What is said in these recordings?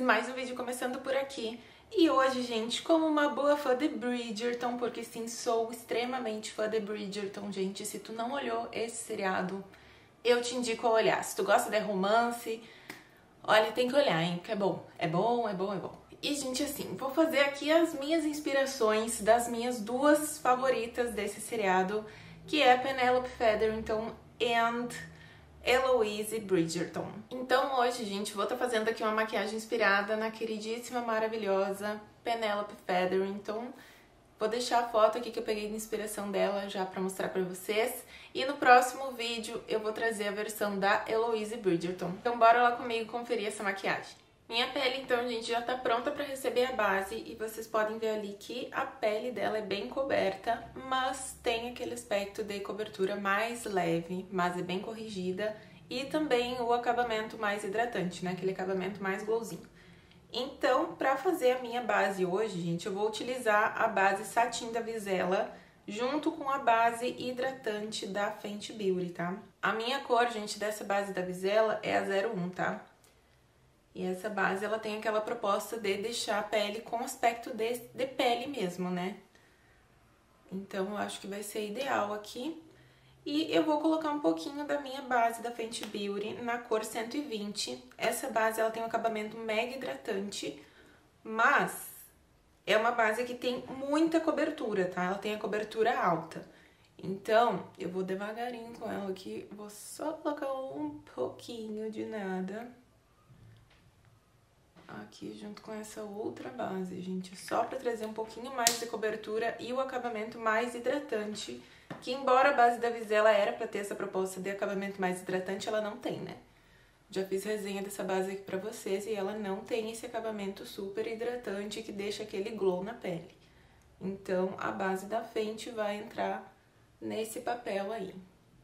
mais um vídeo começando por aqui. E hoje, gente, como uma boa fã de Bridgerton, porque sim, sou extremamente fã de Bridgerton, gente. Se tu não olhou esse seriado, eu te indico a olhar. Se tu gosta de romance, olha, tem que olhar, hein, porque é bom. É bom, é bom, é bom. E, gente, assim, vou fazer aqui as minhas inspirações das minhas duas favoritas desse seriado, que é Penelope Featherington e Eloise Bridgerton. Então hoje, gente, vou estar fazendo aqui uma maquiagem inspirada na queridíssima, maravilhosa Penelope Featherington. Vou deixar a foto aqui que eu peguei de inspiração dela já pra mostrar pra vocês. E no próximo vídeo eu vou trazer a versão da Eloise Bridgerton. Então bora lá comigo conferir essa maquiagem. Minha pele, então, gente, já tá pronta pra receber a base e vocês podem ver ali que a pele dela é bem coberta, mas tem aquele aspecto de cobertura mais leve, mas é bem corrigida, e também o acabamento mais hidratante, né, aquele acabamento mais glowzinho. Então, pra fazer a minha base hoje, gente, eu vou utilizar a base Satin da Vizela junto com a base hidratante da Fenty Beauty, tá? A minha cor, gente, dessa base da Vizela é a 01, tá? E essa base, ela tem aquela proposta de deixar a pele com aspecto de pele mesmo, né? Então, eu acho que vai ser ideal aqui. E eu vou colocar um pouquinho da minha base da Fenty Beauty na cor 120. Essa base, ela tem um acabamento mega hidratante, mas é uma base que tem muita cobertura, tá? Ela tem a cobertura alta. Então, eu vou devagarinho com ela aqui, vou só colocar um pouquinho de nada aqui junto com essa outra base, gente, só pra trazer um pouquinho mais de cobertura e o acabamento mais hidratante, que embora a base da Vizela era pra ter essa proposta de acabamento mais hidratante, ela não tem, né? Já fiz resenha dessa base aqui pra vocês e ela não tem esse acabamento super hidratante que deixa aquele glow na pele. Então, a base da Fenty vai entrar nesse papel aí,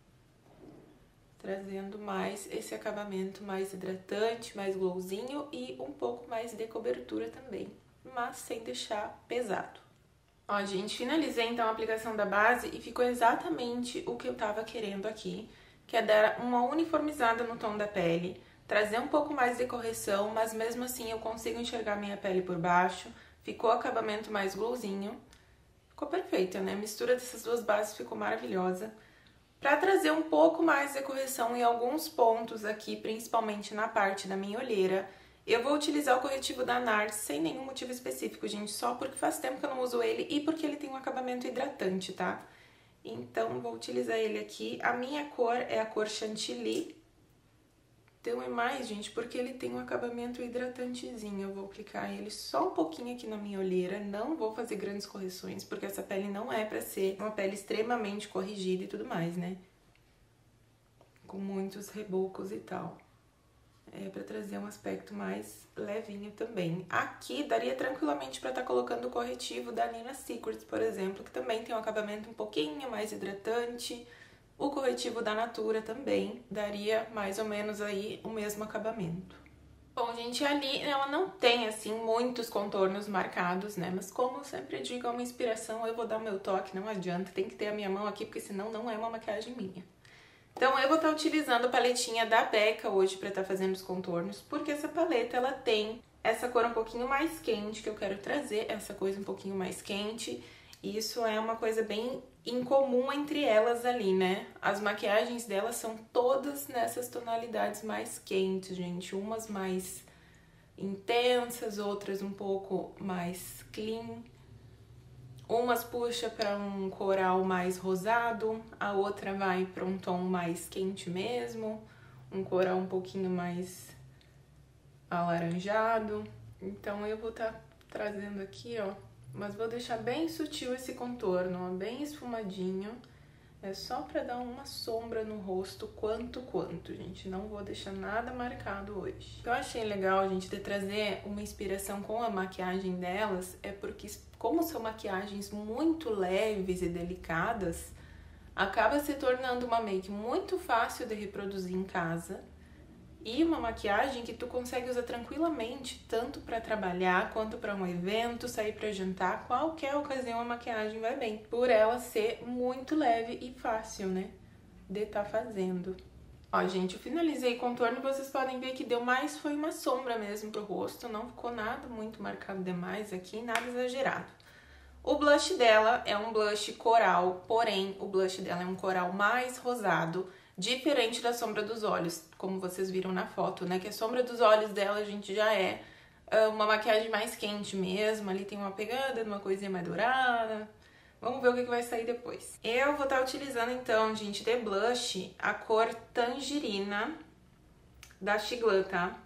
trazendo mais esse acabamento mais hidratante, mais glowzinho e um pouco mais de cobertura também, mas sem deixar pesado. Ó, gente, finalizei então a aplicação da base e ficou exatamente o que eu tava querendo aqui, que é dar uma uniformizada no tom da pele, trazer um pouco mais de correção, mas mesmo assim eu consigo enxergar minha pele por baixo, ficou o acabamento mais glowzinho, ficou perfeita, né? A mistura dessas duas bases ficou maravilhosa. Para trazer um pouco mais de correção em alguns pontos aqui, principalmente na parte da minha olheira, eu vou utilizar o corretivo da NARS sem nenhum motivo específico, gente, só porque faz tempo que eu não uso ele e porque ele tem um acabamento hidratante, tá? Então, vou utilizar ele aqui. A minha cor é a cor Chantilly. Então, é mais, gente, porque ele tem um acabamento hidratantezinho. Eu vou aplicar ele só um pouquinho aqui na minha olheira, não vou fazer grandes correções, porque essa pele não é pra ser uma pele extremamente corrigida e tudo mais, né? Com muitos rebocos e tal. É pra trazer um aspecto mais levinho também. Aqui, daria tranquilamente pra estar colocando o corretivo da Nina Secrets, por exemplo, que também tem um acabamento um pouquinho mais hidratante. O corretivo da Natura também daria mais ou menos aí o mesmo acabamento. Bom, gente, ali ela não tem, assim, muitos contornos marcados, né? Mas como eu sempre digo, é uma inspiração, eu vou dar o meu toque, não adianta. Tem que ter a minha mão aqui, porque senão não é uma maquiagem minha. Então, eu vou estar utilizando a paletinha da Becca hoje pra estar fazendo os contornos, porque essa paleta, ela tem essa cor um pouquinho mais quente que eu quero trazer, essa coisa um pouquinho mais quente. Isso é uma coisa bem incomum entre elas ali, né? As maquiagens delas são todas nessas tonalidades mais quentes, gente. Umas mais intensas, outras um pouco mais clean. Umas puxa para um coral mais rosado, a outra vai para um tom mais quente mesmo, um coral um pouquinho mais alaranjado. Então eu vou estar trazendo aqui, ó, mas vou deixar bem sutil esse contorno, ó, bem esfumadinho. É só pra dar uma sombra no rosto, quanto, gente. Não vou deixar nada marcado hoje. O que eu achei legal, gente, de trazer uma inspiração com a maquiagem delas é porque, como são maquiagens muito leves e delicadas, acaba se tornando uma make muito fácil de reproduzir em casa. E uma maquiagem que tu consegue usar tranquilamente, tanto para trabalhar quanto para um evento, sair para jantar, qualquer ocasião a maquiagem vai bem. Por ela ser muito leve e fácil, né, de estar fazendo. Ó, gente, eu finalizei o contorno e vocês podem ver que deu mais, foi uma sombra mesmo pro rosto, não ficou nada muito marcado demais aqui, nada exagerado. O blush dela é um blush coral, porém o blush dela é um coral mais rosado, diferente da sombra dos olhos, como vocês viram na foto, né? Que a sombra dos olhos dela, a gente, já é uma maquiagem mais quente mesmo, ali tem uma pegada, uma coisinha mais dourada. Vamos ver o que vai sair depois. Eu vou estar utilizando então, gente, de blush, a cor Tangerina da Shiglan, tá?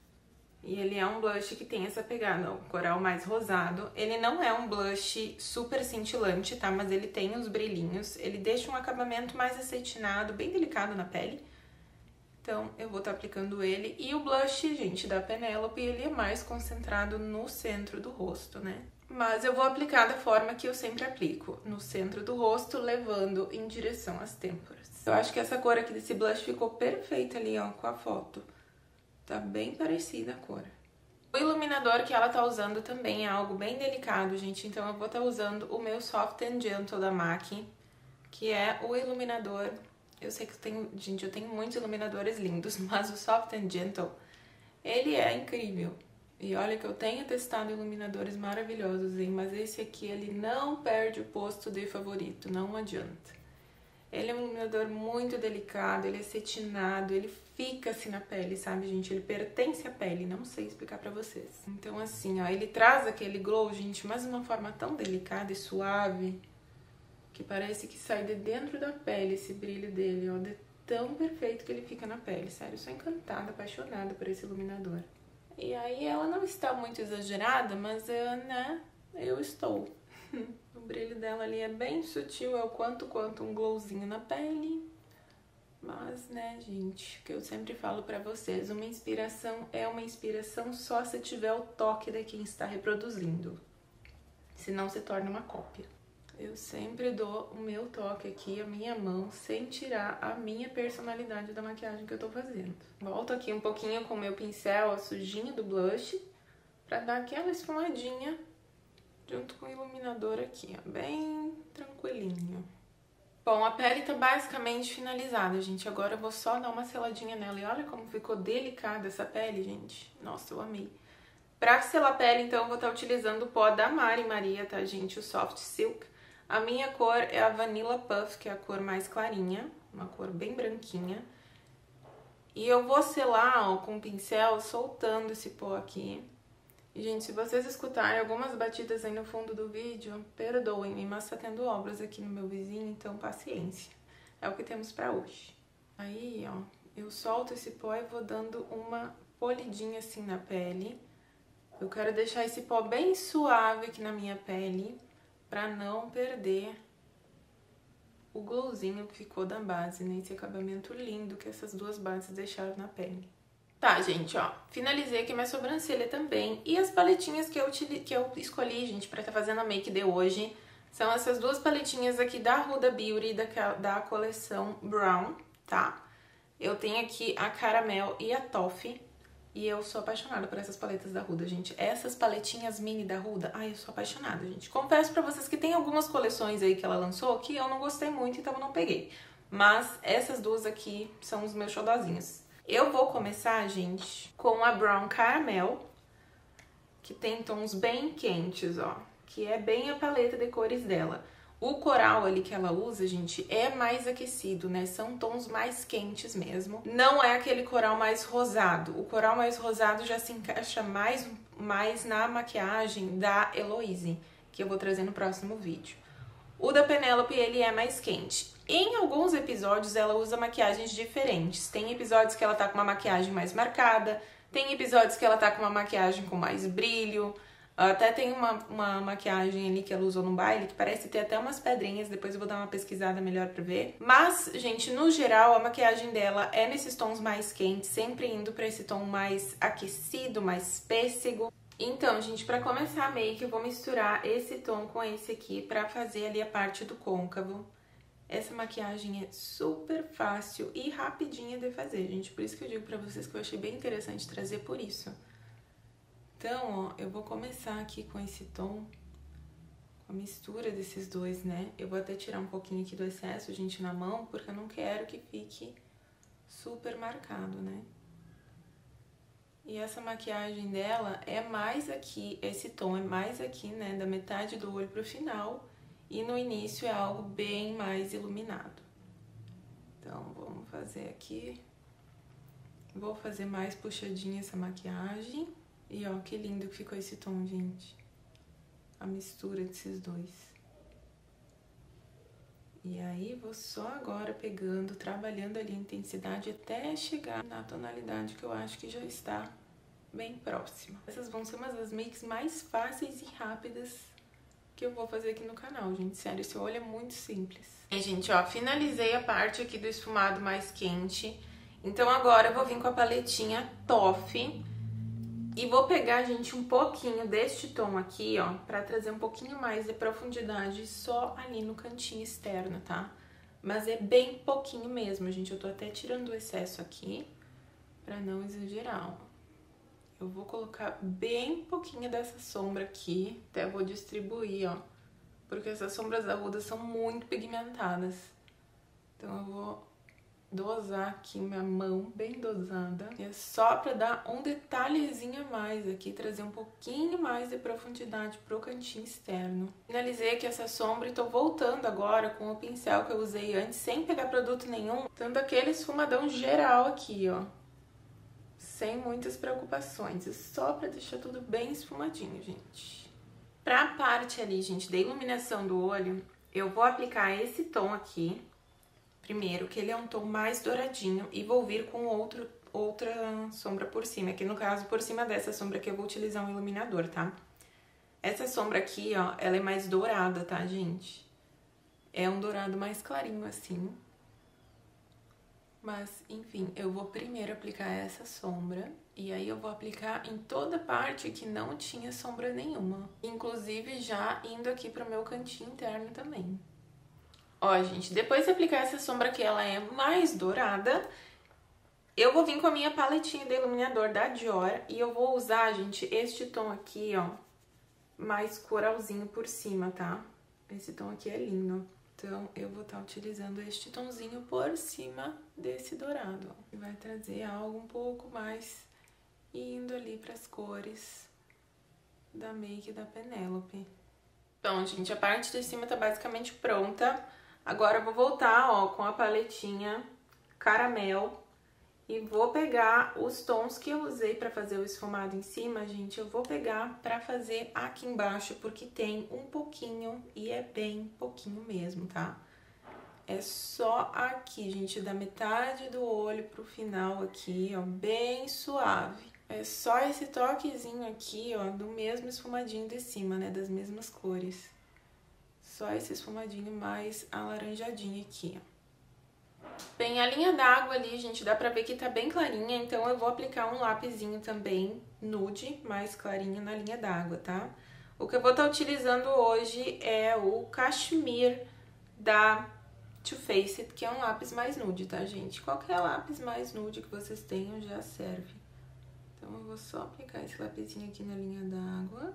E ele é um blush que tem essa pegada, ó, coral mais rosado. Ele não é um blush super cintilante, tá? Mas ele tem os brilhinhos, ele deixa um acabamento mais acetinado, bem delicado na pele. Então, eu vou estar aplicando ele. E o blush, gente, da Penélope, ele é mais concentrado no centro do rosto, né? Mas eu vou aplicar da forma que eu sempre aplico, no centro do rosto, levando em direção às têmporas. Eu acho que essa cor aqui desse blush ficou perfeita ali, ó, com a foto. Tá bem parecida a cor. O iluminador que ela tá usando também é algo bem delicado, gente. Então eu vou estar usando o meu Soft and Gentle da MAC, que é o iluminador. Eu sei que eu tenho muitos iluminadores lindos, mas o Soft and Gentle, ele é incrível. E olha que eu tenho testado iluminadores maravilhosos, hein? Mas esse aqui, ele não perde o posto de favorito, não adianta. Ele é um iluminador muito delicado, ele é cetinado, ele fica assim na pele, sabe, gente? Ele pertence à pele, não sei explicar pra vocês. Então, assim, ó, ele traz aquele glow, gente, mas de uma forma tão delicada e suave, que parece que sai de dentro da pele esse brilho dele, ó, de tão perfeito que ele fica na pele, sério. Eu sou encantada, apaixonada por esse iluminador. E aí ela não está muito exagerada, mas né, eu estou. O brilho dela ali é bem sutil, é o quanto um glowzinho na pele. Mas, né, gente, o que eu sempre falo pra vocês, uma inspiração é uma inspiração só se tiver o toque de quem está reproduzindo. Senão se torna uma cópia. Eu sempre dou o meu toque aqui, a minha mão, sem tirar a minha personalidade da maquiagem que eu tô fazendo. Volto aqui um pouquinho com o meu pincel, ó, sujinho do blush, pra dar aquela esfumadinha junto com o iluminador aqui, ó, bem tranquilinho. Bom, a pele tá basicamente finalizada, gente. Agora eu vou só dar uma seladinha nela. E olha como ficou delicada essa pele, gente. Nossa, eu amei. Pra selar a pele, então, eu vou estar utilizando o pó da Mari Maria, tá, gente? O Soft Silk. A minha cor é a Vanilla Puff, que é a cor mais clarinha, uma cor bem branquinha. E eu vou selar, ó, com o pincel, soltando esse pó aqui. E, gente, se vocês escutarem algumas batidas aí no fundo do vídeo, perdoem-me, mas tá tendo obras aqui no meu vizinho, então paciência. É o que temos pra hoje. Aí, ó, eu solto esse pó e vou dando uma polidinha assim na pele. Eu quero deixar esse pó bem suave aqui na minha pele, pra não perder o glowzinho que ficou da base, né? Esse acabamento lindo que essas duas bases deixaram na pele. Tá, gente, ó, finalizei aqui minha sobrancelha também. E as paletinhas que eu escolhi, gente, pra tá fazendo a make de hoje, são essas duas paletinhas aqui da Huda Beauty, da coleção Brown, tá? Eu tenho aqui a Caramel e a Toffee. E eu sou apaixonada por essas paletas da Huda, gente. Essas paletinhas mini da Huda, ai, eu sou apaixonada, gente. Confesso pra vocês que tem algumas coleções aí que ela lançou que eu não gostei muito, então eu não peguei. Mas essas duas aqui são os meus xodozinhos. Eu vou começar, gente, com a Brown Caramel, que tem tons bem quentes, ó. Que é bem a paleta de cores dela. O coral ali que ela usa, gente, é mais aquecido, né? São tons mais quentes mesmo. Não é aquele coral mais rosado. O coral mais rosado já se encaixa mais na maquiagem da Heloise, que eu vou trazer no próximo vídeo. O da Penélope, ele é mais quente. Em alguns episódios, ela usa maquiagens diferentes. Tem episódios que ela tá com uma maquiagem mais marcada, tem episódios que ela tá com uma maquiagem com mais brilho. Até tem uma maquiagem ali que ela usou no baile, que parece ter até umas pedrinhas, depois eu vou dar uma pesquisada melhor pra ver. Mas, gente, no geral, a maquiagem dela é nesses tons mais quentes, sempre indo pra esse tom mais aquecido, mais pêssego. Então, gente, pra começar a make, eu vou misturar esse tom com esse aqui pra fazer ali a parte do côncavo. Essa maquiagem é super fácil e rapidinha de fazer, gente. Por isso que eu digo pra vocês que eu achei bem interessante trazer por isso. Então, ó, eu vou começar aqui com esse tom, com a mistura desses dois, né? Eu vou até tirar um pouquinho aqui do excesso, gente, na mão, porque eu não quero que fique super marcado, né? E essa maquiagem dela é mais aqui, esse tom é mais aqui, né, da metade do olho pro final, e no início é algo bem mais iluminado. Então, vamos fazer aqui. Vou fazer mais puxadinha essa maquiagem. E ó, que lindo que ficou esse tom, gente. A mistura desses dois. E aí, vou só agora pegando, trabalhando ali a intensidade até chegar na tonalidade que eu acho que já está bem próxima. Essas vão ser umas das makes mais fáceis e rápidas que eu vou fazer aqui no canal, gente. Sério, esse olho é muito simples. E, gente, ó, finalizei a parte aqui do esfumado mais quente. Então, agora eu vou vir com a paletinha Toffee. E vou pegar, gente, um pouquinho deste tom aqui, ó, pra trazer um pouquinho mais de profundidade só ali no cantinho externo, tá? Mas é bem pouquinho mesmo, gente. Eu tô até tirando o excesso aqui pra não exagerar, ó. Eu vou colocar bem pouquinho dessa sombra aqui, até vou distribuir, ó. Porque essas sombras agudas são muito pigmentadas. Então eu vou dosar aqui minha mão, bem dosada. E é só pra dar um detalhezinho a mais aqui, trazer um pouquinho mais de profundidade pro cantinho externo. Finalizei aqui essa sombra e tô voltando agora com o pincel que eu usei antes, sem pegar produto nenhum, dando aquele esfumadão geral aqui, ó. Sem muitas preocupações, é só pra deixar tudo bem esfumadinho, gente. Pra parte ali, gente, da iluminação do olho, eu vou aplicar esse tom aqui, primeiro, que ele é um tom mais douradinho, e vou vir com outra sombra por cima. Aqui, no caso, por cima dessa sombra aqui, eu vou utilizar um iluminador, tá? Essa sombra aqui, ó, ela é mais dourada, tá, gente? É um dourado mais clarinho, assim. Mas, enfim, eu vou primeiro aplicar essa sombra, e aí eu vou aplicar em toda parte que não tinha sombra nenhuma. Inclusive, já indo aqui pro meu cantinho interno também. Ó, gente, depois de aplicar essa sombra que ela é mais dourada, eu vou vir com a minha paletinha de iluminador da Dior, e eu vou usar, gente, este tom aqui, ó, mais coralzinho por cima, tá? Esse tom aqui é lindo. Então, eu vou estar utilizando este tomzinho por cima desse dourado, ó. Que vai trazer algo um pouco mais indo ali pras cores da make da Penélope. Então, gente, a parte de cima tá basicamente pronta. Agora eu vou voltar, ó, com a paletinha caramel e vou pegar os tons que eu usei pra fazer o esfumado em cima, gente, eu vou pegar pra fazer aqui embaixo, porque tem um pouquinho e é bem pouquinho mesmo, tá? É só aqui, gente, da metade do olho pro final aqui, ó, bem suave. É só esse toquezinho aqui, ó, do mesmo esfumadinho de cima, né, das mesmas cores. Só esse esfumadinho mais alaranjadinho aqui, ó. Bem, a linha d'água ali, gente, dá pra ver que tá bem clarinha, então eu vou aplicar um lápisinho também nude, mais clarinho na linha d'água, tá? O que eu vou estar utilizando hoje é o Cashmere da Too Faced, que é um lápis mais nude, tá, gente? Qualquer lápis mais nude que vocês tenham já serve. Então eu vou só aplicar esse lapisinho aqui na linha d'água,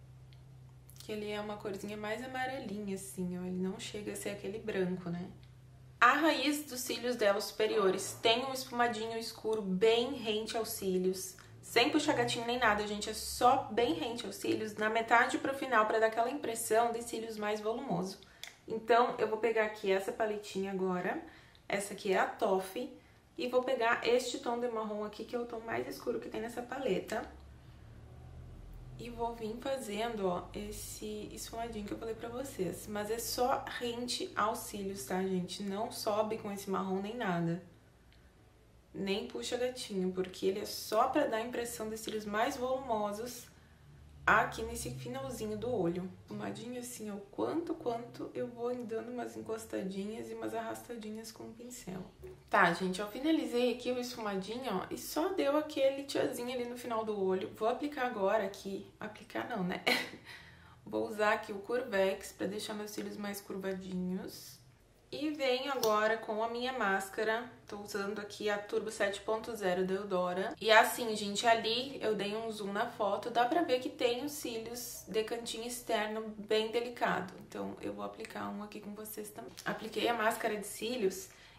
que ele é uma corzinha mais amarelinha, assim, ó, ele não chega a ser aquele branco, né? A raiz dos cílios dela superiores tem um esfumadinho escuro bem rente aos cílios, sem puxar gatinho nem nada, gente, é só bem rente aos cílios, na metade pro final, pra dar aquela impressão de cílios mais volumoso. Então, eu vou pegar aqui essa paletinha agora, essa aqui é a Toffee, e vou pegar este tom de marrom aqui, que é o tom mais escuro que tem nessa paleta. E vou vir fazendo, ó, esse esfumadinho que eu falei pra vocês. Mas é só rente aos cílios, tá, gente? Não sobe com esse marrom nem nada. Nem puxa gatinho, porque ele é só pra dar a impressão de cílios mais volumosos aqui nesse finalzinho do olho. Esfumadinho assim, ó, quanto eu vou dando umas encostadinhas e umas arrastadinhas com o pincel. Tá, gente, eu finalizei aqui o esfumadinho, ó, e só deu aquele tchazinho ali no final do olho. Vou aplicar agora aqui, aplicar não, né? Vou usar aqui o Curvex pra deixar meus cílios mais curvadinhos. E venho agora com a minha máscara, tô usando aqui a Turbo 7.0 da Eudora. E assim, gente, ali eu dei um zoom na foto, dá pra ver que tem os cílios de cantinho externo bem delicado. Então eu vou aplicar um aqui com vocês também. Apliquei a máscara de cílios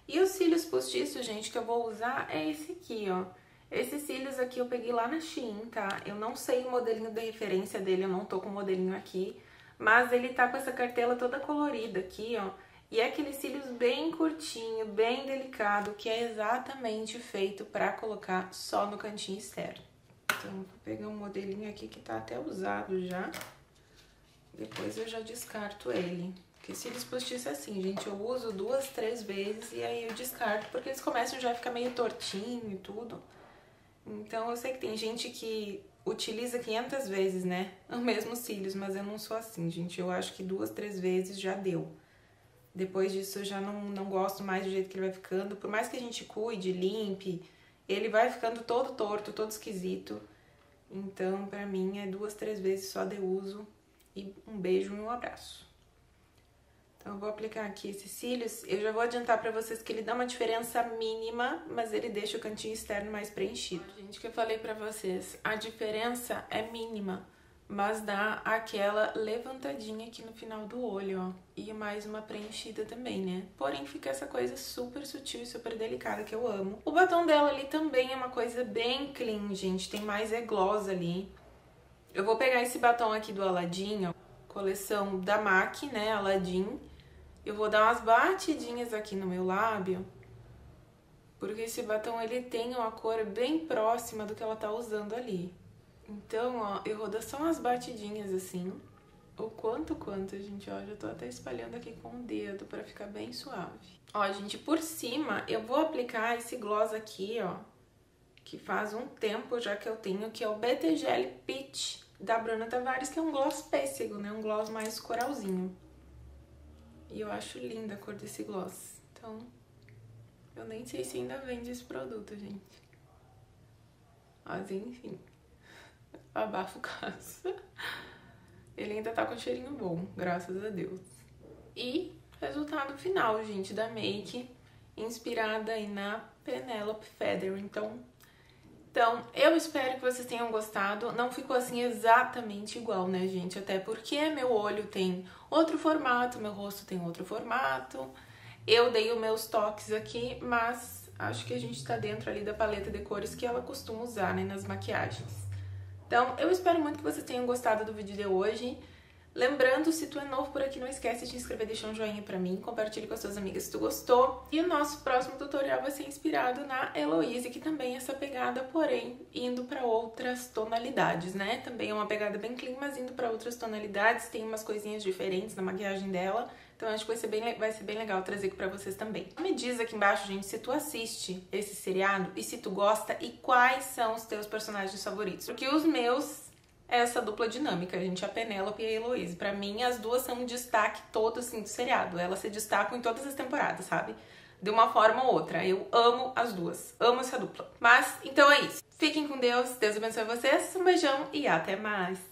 E os cílios postiços, gente, que eu vou usar é esse aqui, ó. Esses cílios aqui eu peguei lá na Shein, tá? Eu não sei o modelinho de referência dele, eu não tô com o modelinho aqui. Mas ele tá com essa cartela toda colorida aqui, ó. E é aqueles cílios bem curtinho, bem delicado, que é exatamente feito pra colocar só no cantinho externo. Então, vou pegar um modelinho aqui que tá até usado já. Depois eu já descarto ele. Porque cílios postiços é assim, gente, eu uso 2, 3 vezes e aí eu descarto, porque eles começam já a ficar meio tortinho e tudo. Então eu sei que tem gente que utiliza 500 vezes, né, os mesmos cílios, mas eu não sou assim, gente. Eu acho que 2, 3 vezes já deu. Depois disso eu já não gosto mais do jeito que ele vai ficando. Por mais que a gente cuide, limpe, ele vai ficando todo torto, todo esquisito. Então, pra mim, é 2, 3 vezes só de uso. E um beijo e um abraço. Então, eu vou aplicar aqui esses cílios. Eu já vou adiantar pra vocês que ele dá uma diferença mínima, mas ele deixa o cantinho externo mais preenchido. Gente, que eu falei pra vocês, a diferença é mínima, mas dá aquela levantadinha aqui no final do olho, ó. E mais uma preenchida também, né? Porém, fica essa coisa super sutil e super delicada que eu amo. O batom dela ali também é uma coisa bem clean, gente. Tem mais gloss ali. Eu vou pegar esse batom aqui do Aladdin, ó. Coleção da MAC, né? Aladdin. Eu vou dar umas batidinhas aqui no meu lábio. Porque esse batom, ele tem uma cor bem próxima do que ela tá usando ali. Então, ó, eu vou dar só umas batidinhas assim. O quanto, gente, ó, já tô até espalhando aqui com o dedo pra ficar bem suave. Ó, gente, por cima eu vou aplicar esse gloss aqui, ó, que faz um tempo já que eu tenho, que é o BT Peach da Bruna Tavares, que é um gloss pêssego, né, um gloss mais coralzinho. E eu acho linda a cor desse gloss, então eu nem sei se ainda vende esse produto, gente. Mas enfim. Abafa o caso. Ele ainda tá com cheirinho bom, graças a Deus. E resultado final, gente, da make, inspirada aí na Penelope Feather. Então, eu espero que vocês tenham gostado. Não ficou assim exatamente igual, né, gente? Até porque meu olho tem outro formato, meu rosto tem outro formato. Eu dei os meus toques aqui, mas acho que a gente tá dentro ali da paleta de cores que ela costuma usar, né, nas maquiagens. Então, eu espero muito que vocês tenham gostado do vídeo de hoje. Lembrando, se tu é novo por aqui, não esquece de te inscrever, deixar um joinha pra mim, compartilhe com as suas amigas se tu gostou. E o nosso próximo tutorial vai ser inspirado na Heloise, que também é essa pegada, porém, indo pra outras tonalidades, né? Também é uma pegada bem clean, mas indo pra outras tonalidades, tem umas coisinhas diferentes na maquiagem dela. Então, acho que vai ser bem legal trazer aqui pra vocês também. Me diz aqui embaixo, gente, se tu assiste esse seriado e se tu gosta e quais são os teus personagens favoritos. Porque os meus é essa dupla dinâmica, gente, a Penélope e a Heloise. Pra mim, as duas são um destaque todo, assim, do seriado. Elas se destacam em todas as temporadas, sabe? De uma forma ou outra. Eu amo as duas. Amo essa dupla. Mas, então é isso. Fiquem com Deus. Deus abençoe vocês. Um beijão e até mais.